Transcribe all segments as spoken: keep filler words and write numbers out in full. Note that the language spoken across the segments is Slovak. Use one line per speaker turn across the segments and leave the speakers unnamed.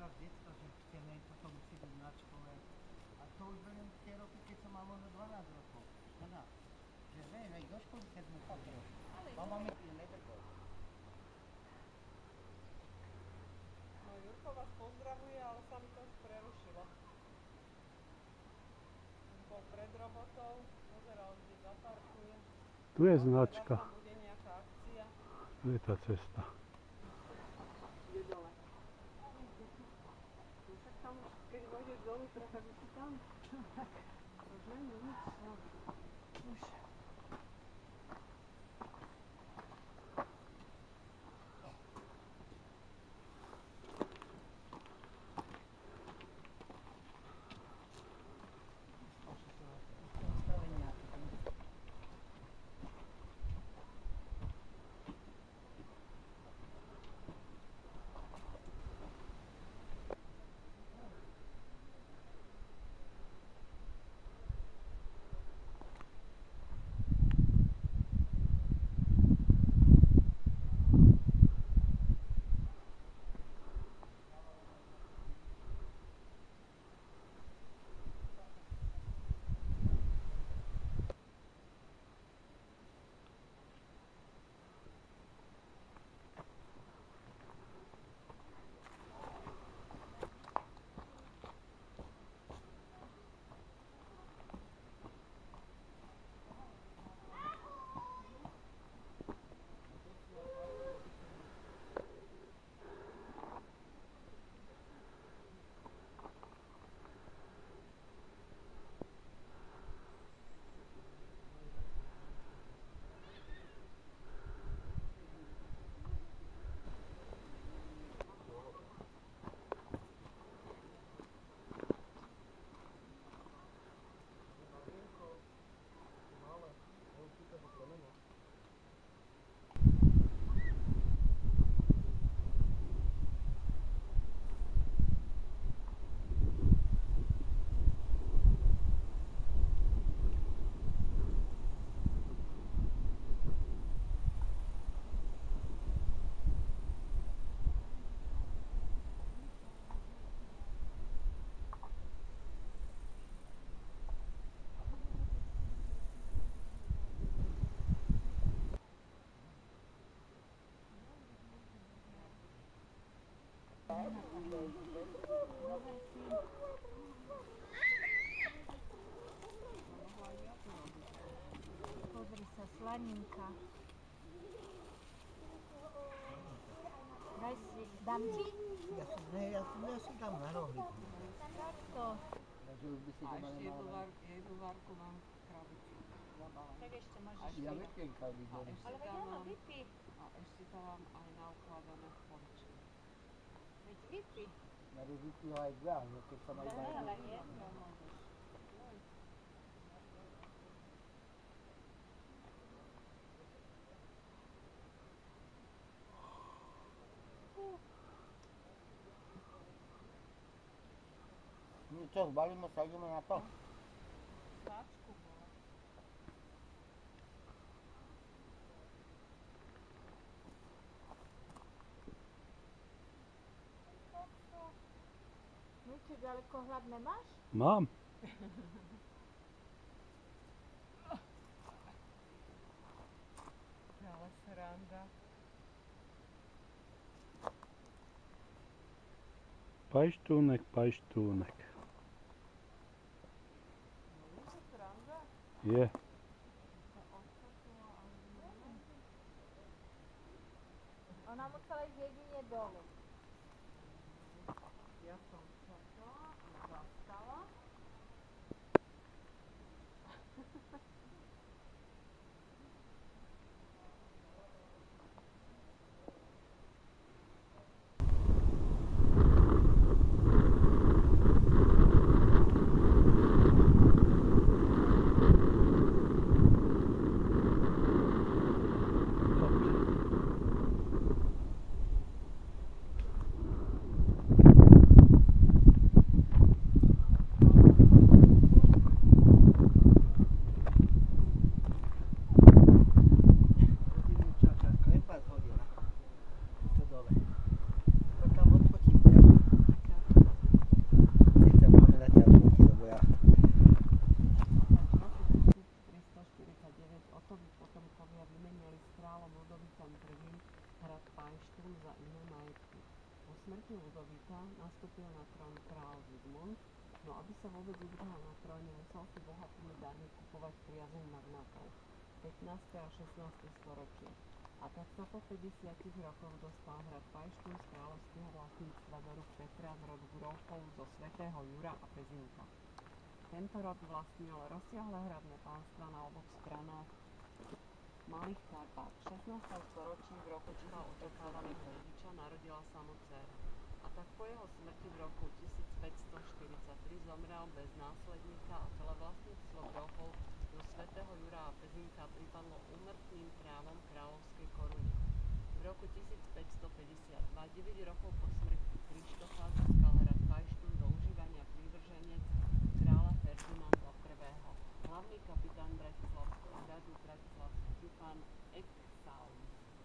teraz detstvo, že chceme, toto musí byť na škole. A to už beriem tie roky, keď som mal možno dvanásť rokov. Škoda. Že vieš, aj do školy, keď sme chodili. Mama mi tým nedrkol.
No Jurko vás pozdravuje, ale sa mi to už prerušilo. Bol pred robotou, pozeral, kde zaparkuje.
Tu je značka.
Teraz tam bude nejaká akcia.
Tu je tá cesta.
Ide dole. No však tam už, keď vôjdeš dolu, tak už si tam. Už není nič. No. Už.
Pozri sa, slaninka. Daj si, dám ti?
Ja si, ne, ja si, ja si dám na rohy.
Takto.
Takže už by si
A
doma
ešte jednu,
nemala.
var, jednu varku mám krabicu. Zabalené.
Tak ešte môžeš
A
Ja
vypiť.
vetenka
A
vidím.
ešte
Ale veď
tam
áno,
mám,
vypí.
a ešte tam mám aj naukladané v poličke.
Veď vypí.
Na ružici ho aj dá, že keď sa majú
Ne,
dať.
ale jedno môžeš.
No čo, zbalíme sa, ideme na to?
Značku bola.
No čo, ďaleko hlad nemáš?
Mám.
Ale sranda.
Pajštúnek, pajštúnek.
No je to sranda?
Je.
Sa odskočila, ale nie.
Ona musela ísť jedine dolu.
Ja som čakala, zastala. kráľom Ludovítom prvým hrad Pajštún za iné majetky. Po smrti Ludovíta nastúpil na trón kráľ Zigmund, no aby sa vôbec udržal na tróne, musel si bohatými darmi kupovať priazeň magnátov. pätnáste a šestnáste storočie. A tak sa po päťdesiatich rokoch dostal hrad Pajštún z kráľovského vlastníctva do rúk Petra z rodu Grofov zo svätého Jura a Pezinka. Tento rod vlastnil rozsiahle hradné pánstva na oboch stranách Malých Karpát. V šestnástom storočí v roku čoho očakávaného rodiča narodila sa mu dcéra. A tak po jeho smrti v roku tisícpäťstoštyridsaťtri zomrel bez následníka a celé vlastníctvo Grofov zo svätého Jura a Pezinka pripadlo úmrtným právom kráľovskej koruny. V roku tisícpäťstopäťdesiatdva, deväť rokov po smrti Krištofa, získal hrad Pajštún do užívania prívrženec kráľa Ferdinanda prvého. Hlavný kapitán bratislavského hradu, bratislavský župan Exaum.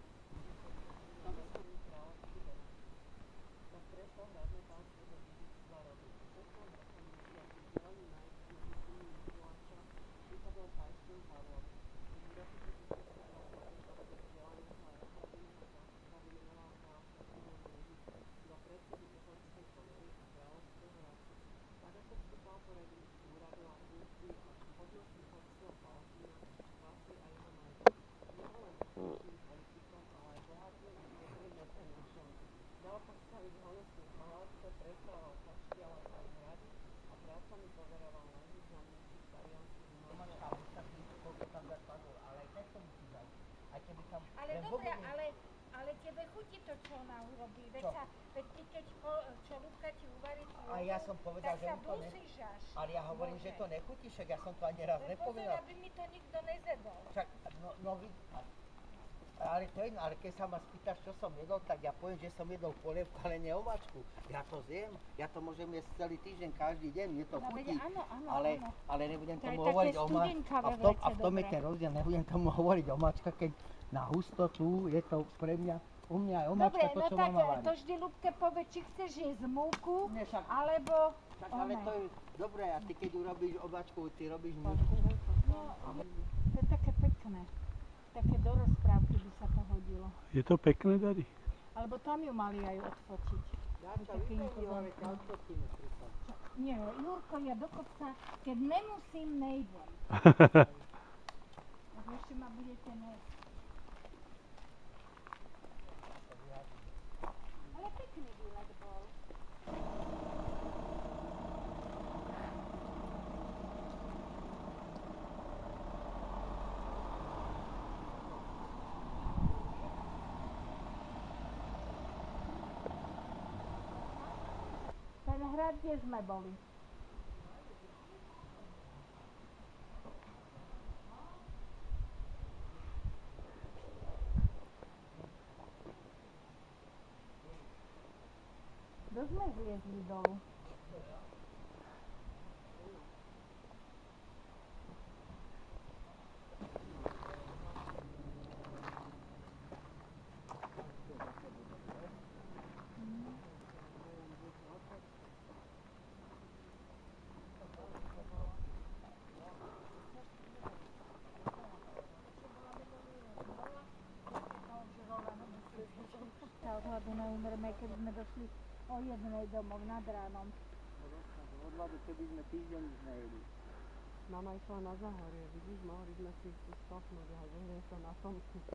To by som mi kráľovský domov. Tak prešlo hradné pánstvo do dedičstva rodu. šestnásť rokov musia pridelení majetky medzi syny Mikuláša pripadol Pajštún Pavlovi. V roku tisícpäťstodvadsaťpäť od vzdelania sa Rehabilina zástupca vymenoval kráľ Ferdinand druhý do predsedu uhorskej komory a kráľovského radu. Tak ako vstúpal po radnickú úradu a funkcií a hodnosti uhorského palatína, vlasy a jeho majetky. Nebol len úspešným politikom, ale aj bohatým a dobrým mecenášom. Dal postaviť honosný palác, prestával kaštiel aj hrady a prácami poveroval najvýznamnejších talianskych umelcov.
Mačka, už tak vidíte, koľko tam dať padol, ale aj tak to musí dať. Aj keby tam...
Ale
len
dobre,
vôbec-
ale, ale tebe chutí to, čo ona urobí. Veď,
Čo?
sa, veď ty, keď po, čo Ľubka ti uvarí tú
A ja som povedal,
tak
že
sa
mi to ne-
dusíš až.
Ale ja hovorím,
Bože.
že to nechutí, však ja som to ani raz
Veď pozor,
nepovedal.
aby mi to nikto nezedol.
Však, no, no vy... a- Ale to je, ale keď sa ma spýtaš, čo som jedol, tak ja poviem, že som jedol polievku, ale nie omáčku. Ja to zjem, ja to môžem jesť celý týždeň, každý deň, mne to
No veď
chutí.
áno, áno,
Ale,
áno.
ale nebudem
To je
tomu
také
hovoriť omáčka. A
studenkavé
v tom, a v
vlece,
tom je
dobre.
ten rozdiel, nebudem tomu hovoriť omáčka, keď na hustotu je to pre mňa, u mňa je omáčka
Dobre,
to,
no
čo
tak
mama varí.
to vždy Ľubke povie, či chceš jesť múku,
Ne, však-
alebo
Tak, ale
one.
to je dobré, a ty keď urobíš omáčku, ty robíš múku.
No, to je také pekné. Také do rozprávky by sa to hodilo.
Je to pekné, Dadi?
Alebo tam ju mali aj odfotiť.
Ja
Je
ťa
také
vymenil, ale ťa
impozantné.
odfotíme príklad.
Nie, Jurko, ja do kopca, keď nemusím, nejdem. Tak ešte ma budete nesť. Ale pekný výlet bol. Ten hrad, kde sme boli. Kto sme zliezli dolu? Sa odhľadu neumreme, keď sme došli o jednej domov nad ránom.
Odhľadu, keby sme týždeň nič nejedli.
Mama išla na Zahorie, vidíš, mohli sme si tu stopnúť a zohrieť sa na slnku.